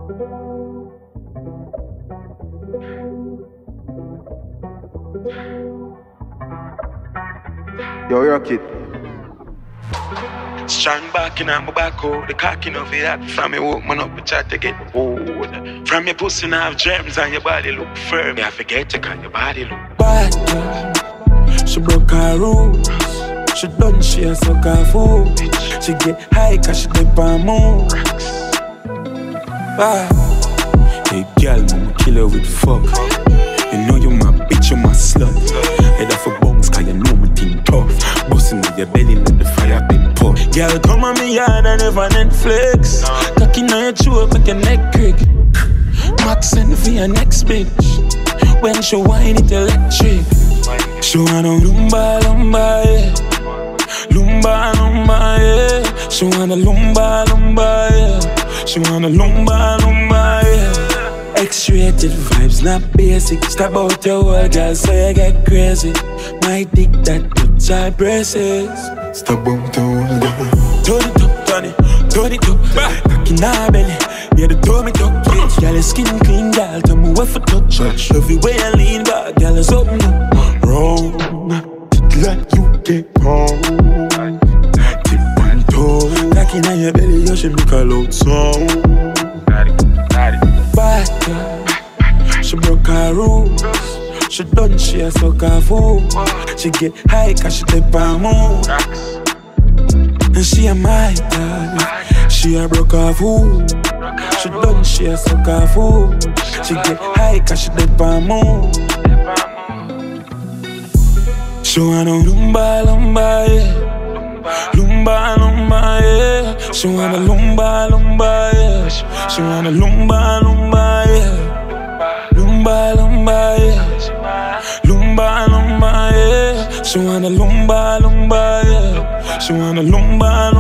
Yo, rock it. Strong back in my back, oh, the cocking of it hot. From your walk, man up, but try to get old. From your pussy, now have germs and your body look firm. Yeah, forget to call your body look bad, girl. She broke her rules. She done, she a suck her food. She get high cause she dip and move. Bad. Hey girl, I'ma kill her with fuck. You know you my bitch, you my slut. Head off a bones cause you know me think tough. Bustin' on your belly let the fire been put. Girl, come on me yard and never Netflix. Cocking on your throat make your neck crick. Max send for your next bitch. When she whine it electric. She wanna Lumbah, Lumbah, yeah. Lumbah, Lumbah, yeah. She wanna Lumbah, Lumbah, yeah. She wanna Lumbah, Lumbah, yeah. X-rated vibes, not basic. Step out your world, girl, so you get crazy. My dick that touch our braces. Step out your world, girl. Turn it up, turn it up. Cock in her belly, yeah, the tummy tuck. Girl, your skin clean, girl, tell me what for touch. Love you when you lean back, girl, it's open up. Wrong, like you get wrong. Tip and toe. Cock in your belly, you should make a loud song. Bad girl, she broke her rules. She done, she a suck her food. She get high cause she dip and move. And she a my girl, she a broke her food. She done, she a suck her food. She get high cause she dip and move. She wanna Lumbah, Lumbah, yeah. Lumbah, Lumbah, yeah. She wanna Lumbah, Lumbah, yeah. She wanna Lumbah, Lumbah, yeah. Lumbah, Lumbah, yeah. Lumbah, Lumbah, yeah. She wanna Lumbah, Lumbah, yeah. She wanna Lumbah,